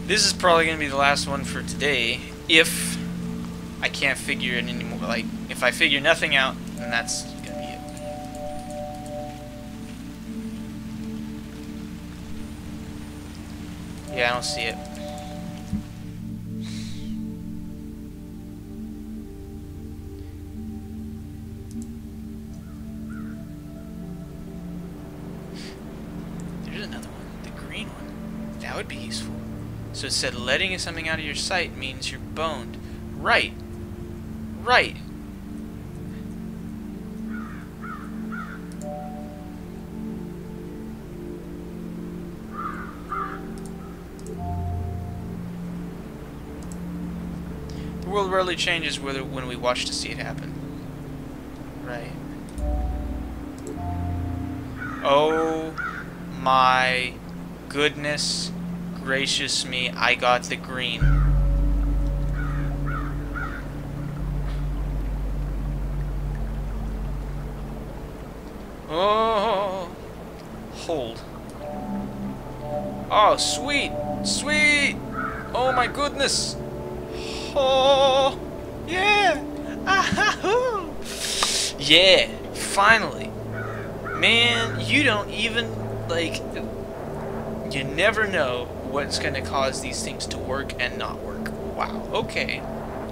This is probably going to be the last one for today, if I can't figure it anymore. Like, if I figure nothing out, then that's going to be it. Yeah, I don't see it. There's another one, the green one. That would be useful. So it said letting something out of your sight means you're boned. Right. Right. The world rarely changes when we watch to see it happen. Right. Oh my goodness gracious me, I got the green. Oh, hold. Oh, sweet, sweet. Oh my goodness. Oh, yeah. Ahahoo. Yeah, finally. Man, you don't even, like, you never know what's going to cause these things to work and not work. Wow, okay.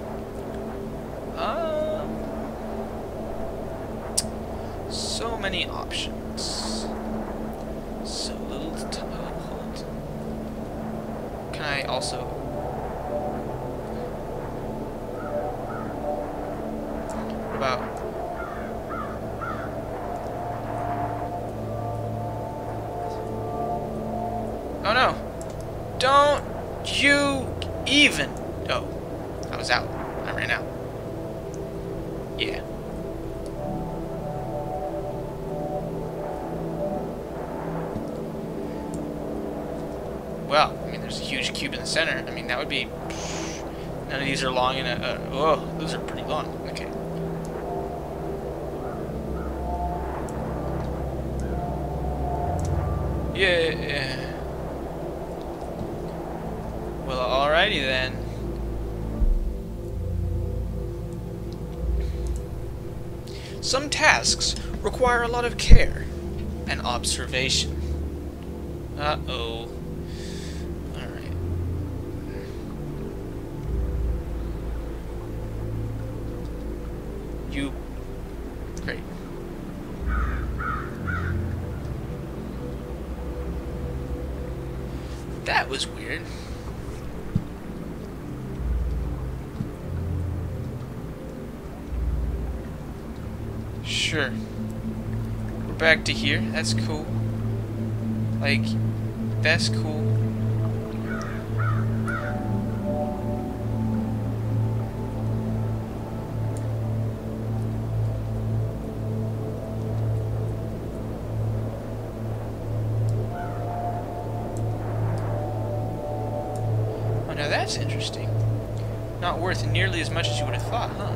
So many options. So little time. Hold. Can I also... What about... Oh no! Don't you even... Oh, I was out. I ran out. Yeah. Well, I mean, there's a huge cube in the center. I mean, that would be... None of these are long in a... oh, those are pretty long. Okay. Yeah. Well, alrighty then. Some tasks require a lot of care and observation. Uh-oh. Alright. You... Great. That was weird. Sure. We're back to here. That's cool. Like, that's cool. Oh, now that's interesting. Not worth nearly as much as you would have thought, huh?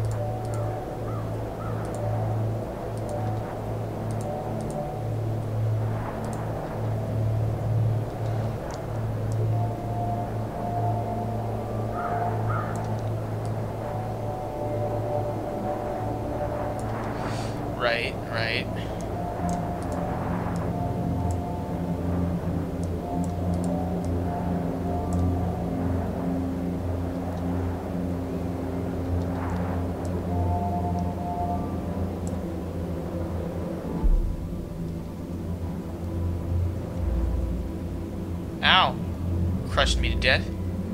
Right, right. Ow! Crushed me to death.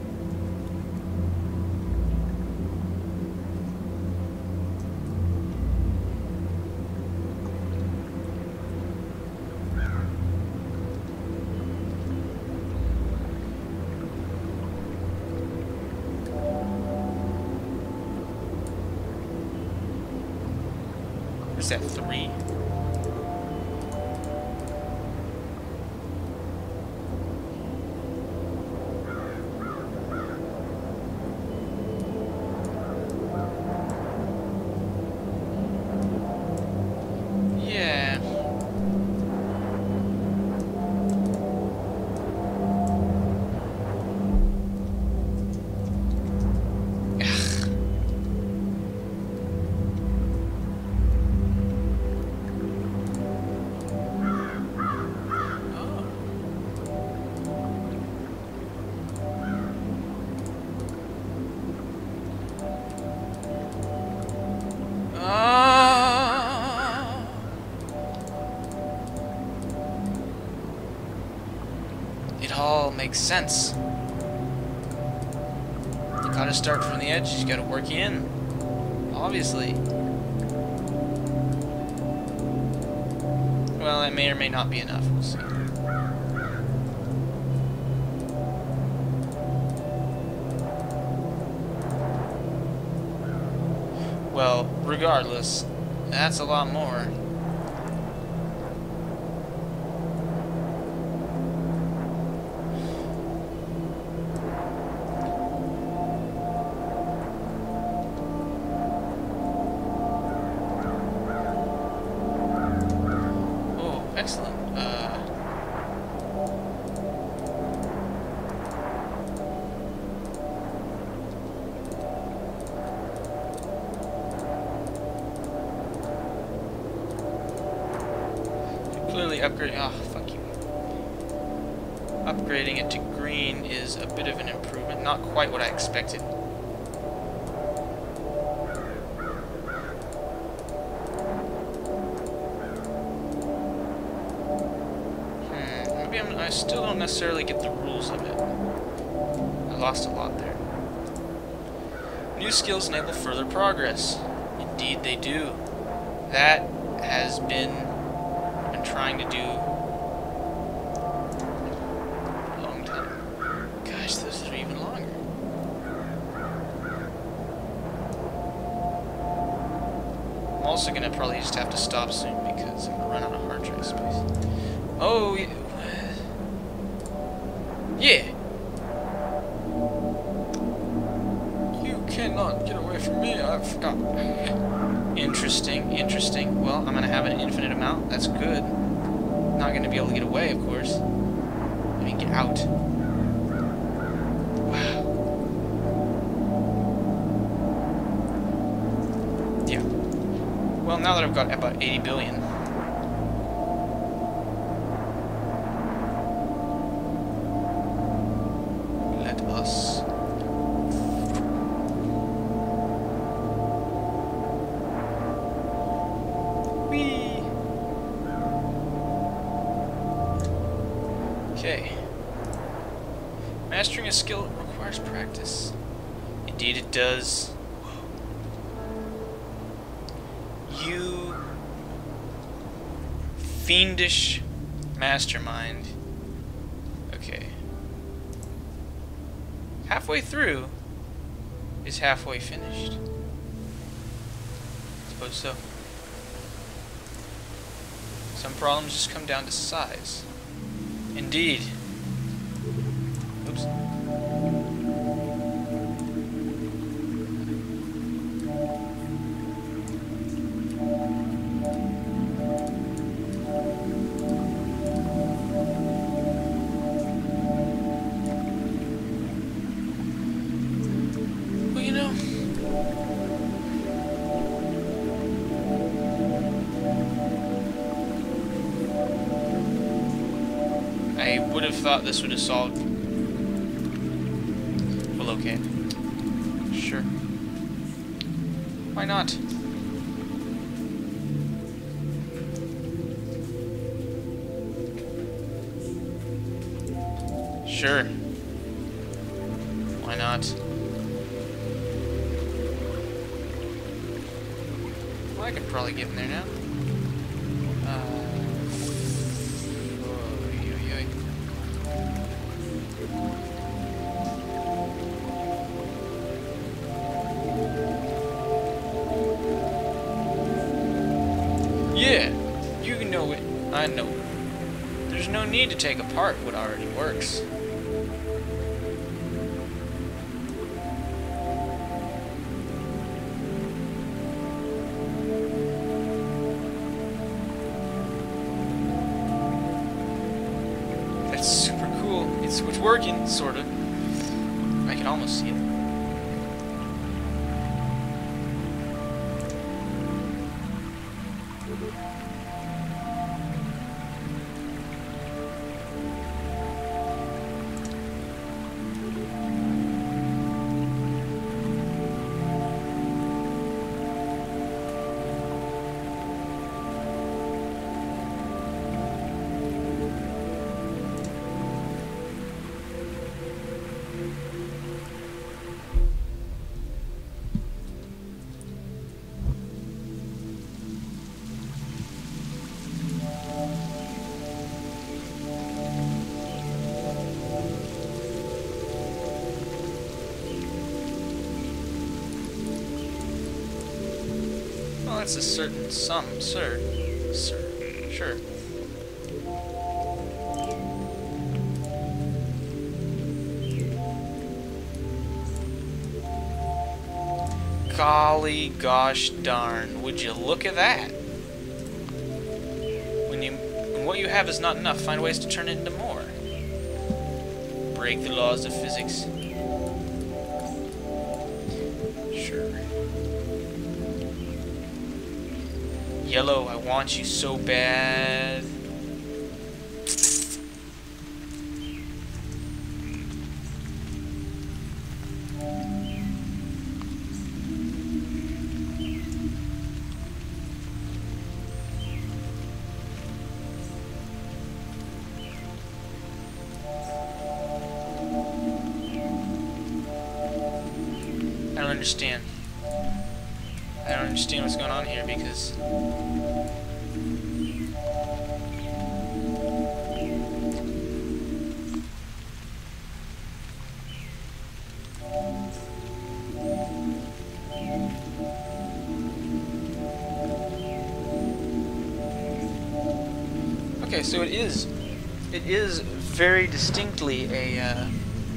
Is that 3? Yeah. makes sense. You gotta start from the edge, you gotta work in. Obviously. Well, that may or may not be enough. We'll see. Well, regardless, that's a lot more. Excellent. Clearly upgrading. Oh, fuck you. Upgrading it to green is a bit of an improvement. Not quite what I expected. I still don't necessarily get the rules of it. I lost a lot there. New skills enable further progress. Indeed they do. That has been I'm trying to do a long time. Gosh, those are even longer. I'm also gonna probably just have to stop soon because I'm gonna run out of hard drive space. Oh, yeah. Yeah. You cannot get away from me. I forgot. Interesting, interesting. Well, I'm gonna have an infinite amount. That's good. Not gonna be able to get away, of course. I mean, get out. Wow. Yeah. Well, now that I've got about 80 billion. Okay. Mastering a skill requires practice. Indeed it does. You fiendish mastermind. Okay. Halfway through is halfway finished. I suppose so. Some problems just come down to size. Indeed. Oops. Well, you know, I would have thought this would have solved. Well, okay. Sure. Why not? Sure. Why not? Well, I could probably get in there now. Yeah, you know it. I know. There's no need to take apart what already works. That's super cool. It's working, sort of. I can almost see it. That's a certain sum, sir. Sir. Sure. Golly gosh darn, would you look at that? When what you have is not enough, find ways to turn it into more. Break the laws of physics. Sure. Yellow, I want you so bad. I don't understand. I don't understand what's going on here because okay, so it is very distinctly a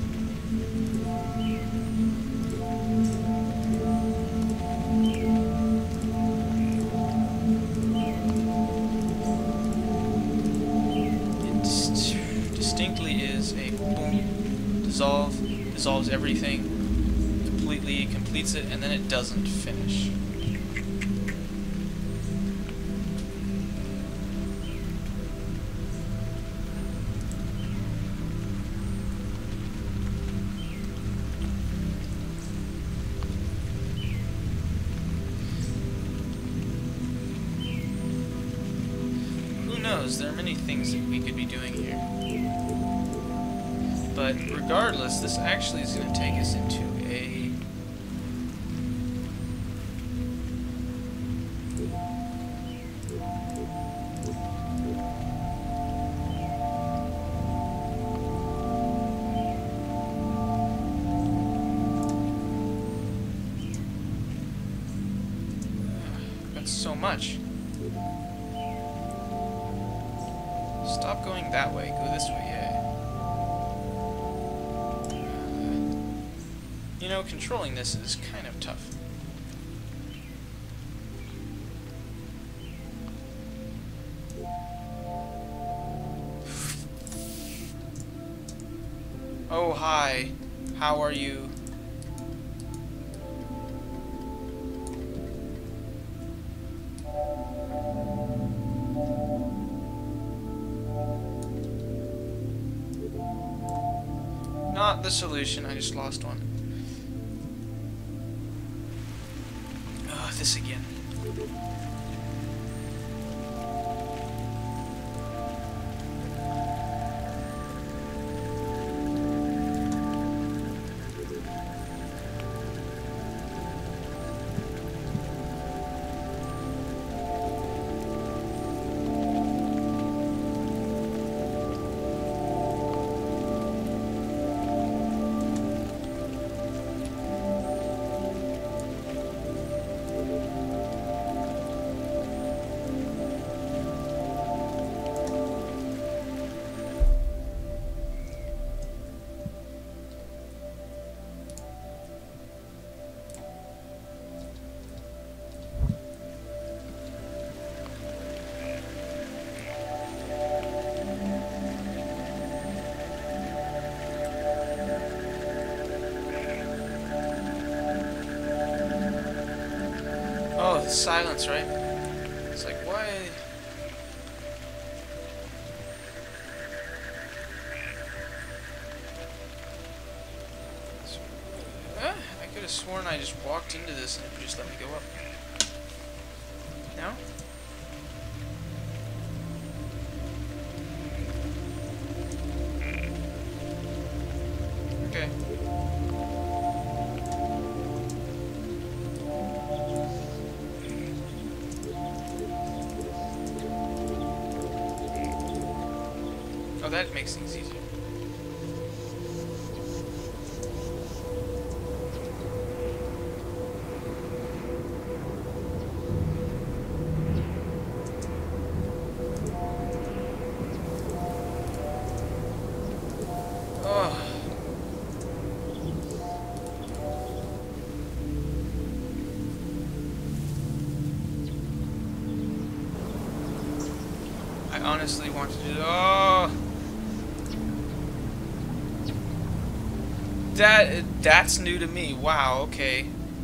dissolves everything completely, completes it, and then it doesn't finish. Who knows? There are many things that we could be doing here. But regardless, this actually is going to take us into a... That's so much. Stop going that way, go this way, yeah. You know, controlling this is kind of tough. Oh, hi. How are you? Not the solution, I just lost one. Oh, this again. Oh, the silence, right? It's like, why? I could have sworn I just walked into this and it would just let me go up. No? Okay. Oh, that makes things easier. I honestly want to do... Oh! That's new to me. Wow, okay.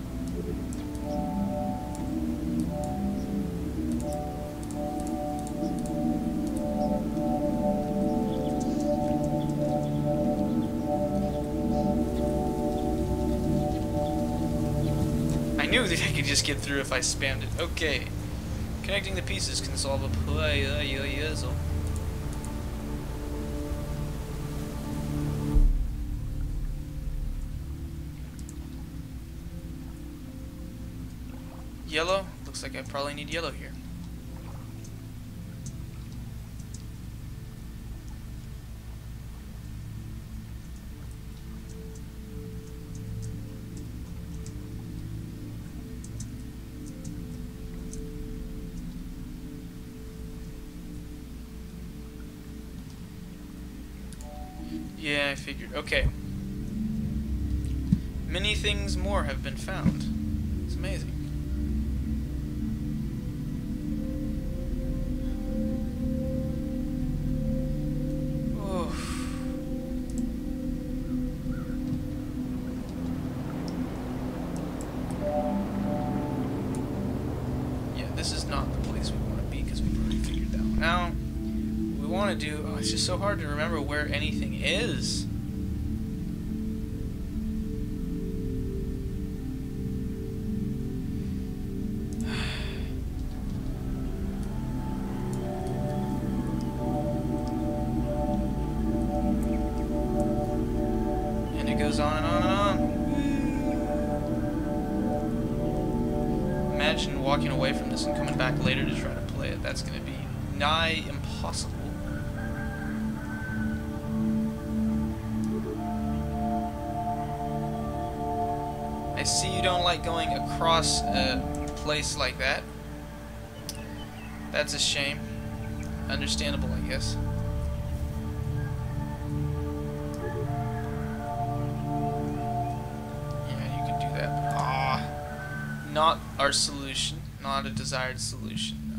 I knew that I could just get through if I spammed it. Okay. Connecting the pieces can solve a puzzle. Yellow? Looks like I probably need yellow here. Yeah, I figured. Okay. Many things more have been found. It's amazing. This is not the place we want to be because we've already figured that one out. What we want to do... Oh, it's just so hard to remember where anything is. And it goes on and on and on. Imagine walking away from this and coming back later to try to play it. That's going to be nigh impossible. I see you don't like going across a place like that. That's a shame. Understandable, I guess. Not our solution. Not a desired solution, no.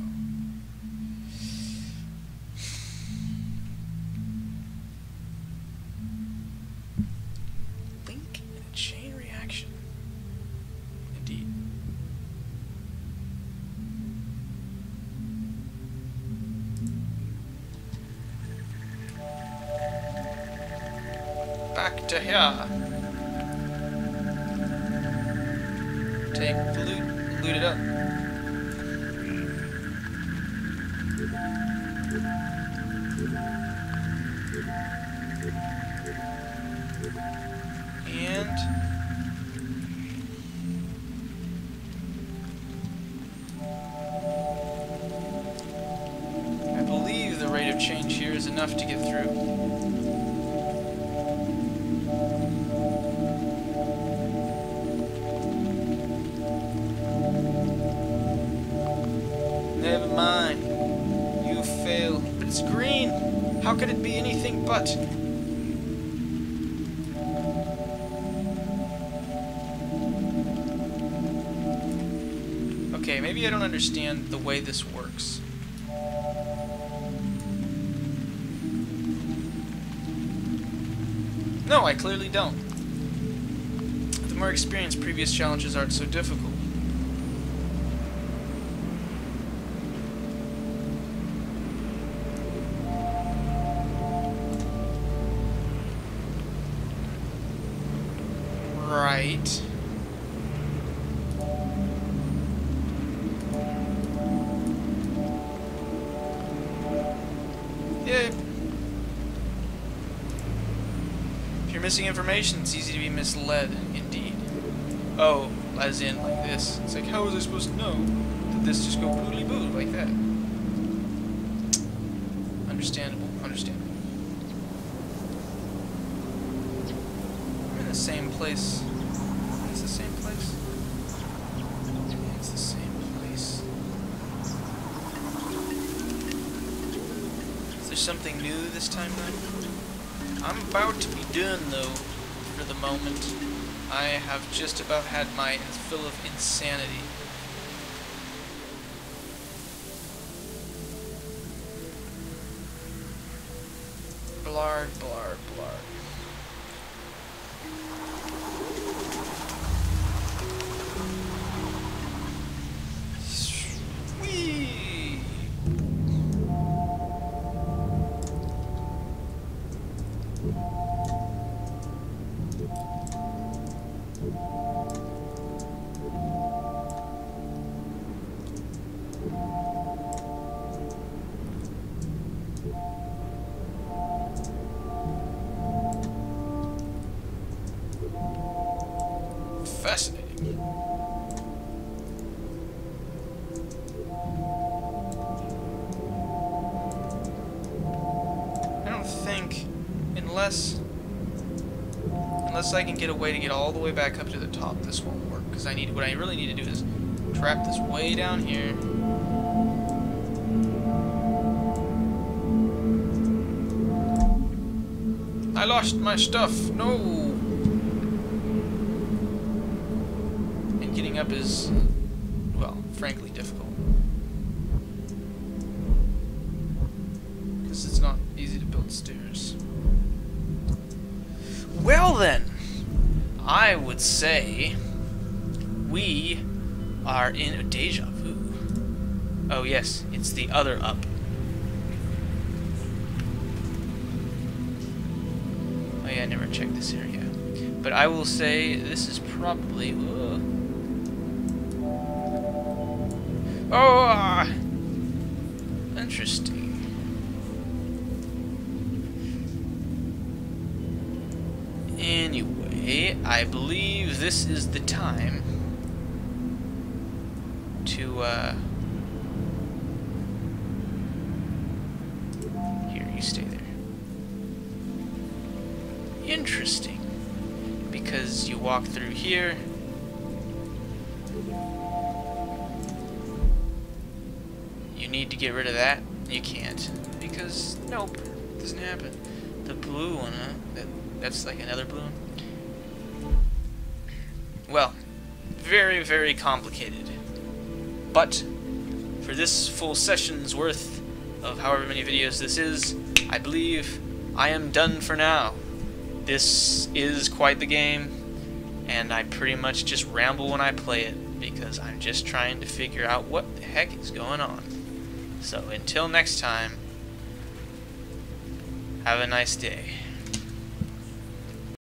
Link in a chain reaction. Indeed. Back to here. Take the loot it up. And I believe the rate of change here is enough to get through. Never mind. You fail. But it's green. How could it be anything but? Okay, maybe I don't understand the way this works. No, I clearly don't. The more experienced previous challenges aren't so difficult. Right. Yeah. If you're missing information, it's easy to be misled, indeed. Oh, as in like this. It's like, how was I supposed to know? Did this just go boodly boo like that? Understandable, understandable. I'm in the same place. It's the same place. It's the same place. Is there something new this time then? I'm about to be done though, for the moment. I have just about had my fill of insanity. Blard, blard, blard. Whee! Fascinating. I don't think, unless I can get a way to get all the way back up to the top, this won't work. Because what I really need to do is trap this way down here. I lost my stuff. No. And getting up is, well, frankly difficult. Because it's not easy to build stairs. Well then, I would say we are in a deja vu. Oh yes, it's the other up. Oh yeah, I never checked this area. But I will say this is probably... Oh! Interesting. Anyway, I believe this is the time to, here, you stay there. Interesting. Because you walk through here. You need to get rid of that. You can't. Because, nope, it doesn't happen. The blue one, huh? That's like another blue one? Well, very, very complicated. But, for this full session's worth of however many videos this is, I believe I am done for now. This is quite the game, and I pretty much just ramble when I play it, because I'm just trying to figure out what the heck is going on. So, until next time, have a nice day.